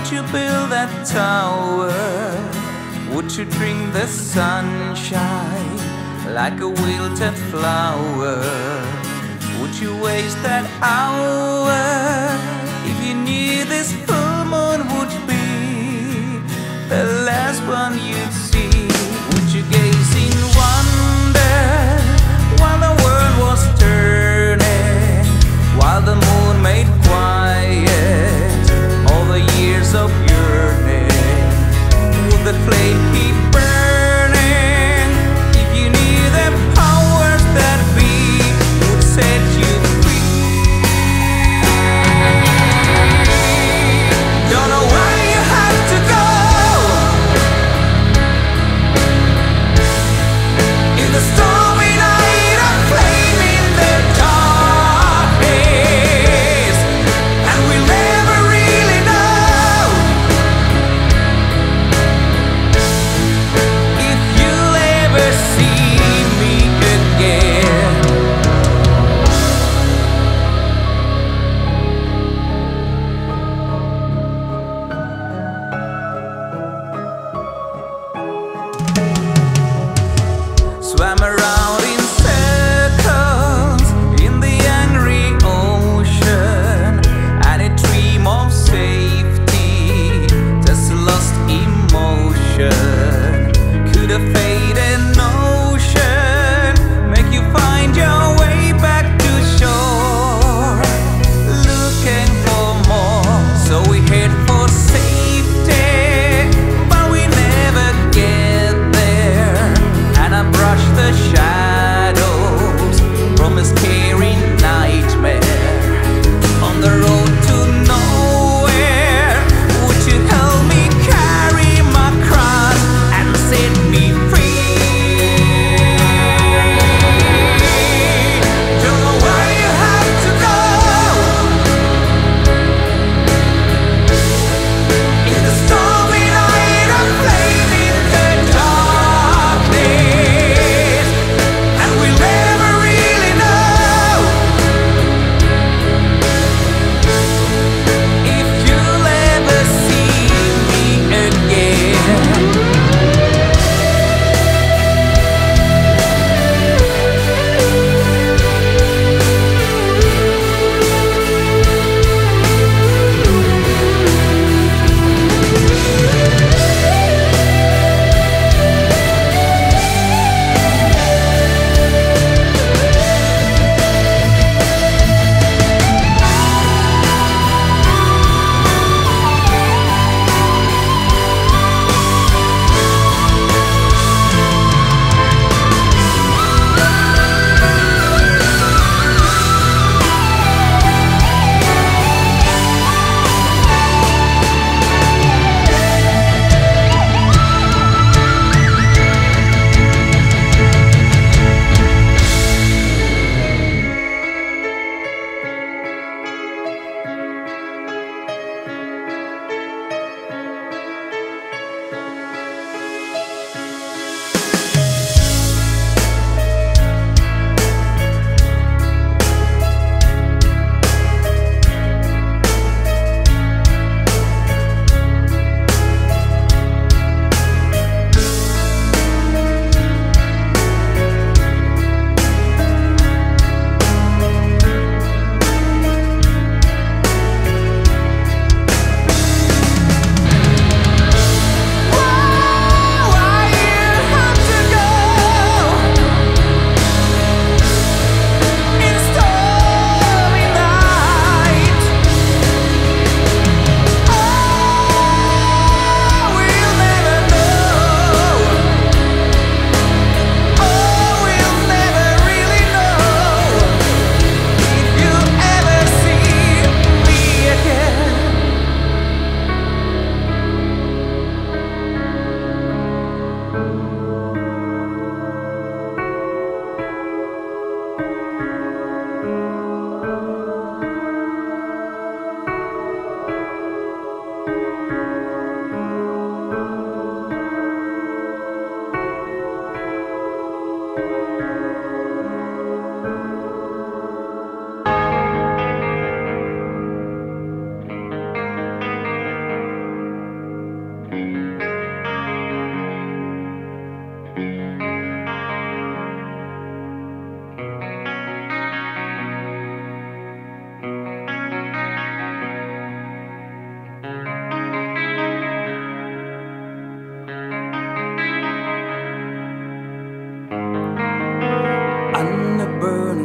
you build that tower? Would you drink the sunshine like a wilted flower? Would you waste that hour if you knew this full moon would be the last one you'd see? Would you gaze in wonder while the world was turning, while the moon made quiet all the years of yearning? Would the flame keep burning if you knew the powers that be would set you free?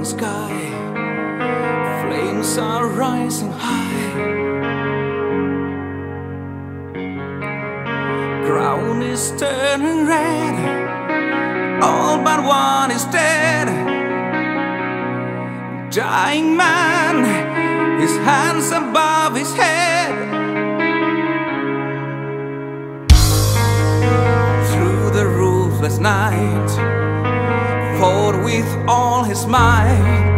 burning sky, flames are rising high. Ground is turning red, all but one is dead. Dying man, his hands above his head. Through the roofless night, fought with all his might,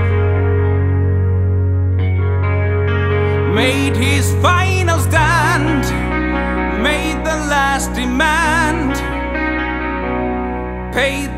made his final stand, made the last demand, paid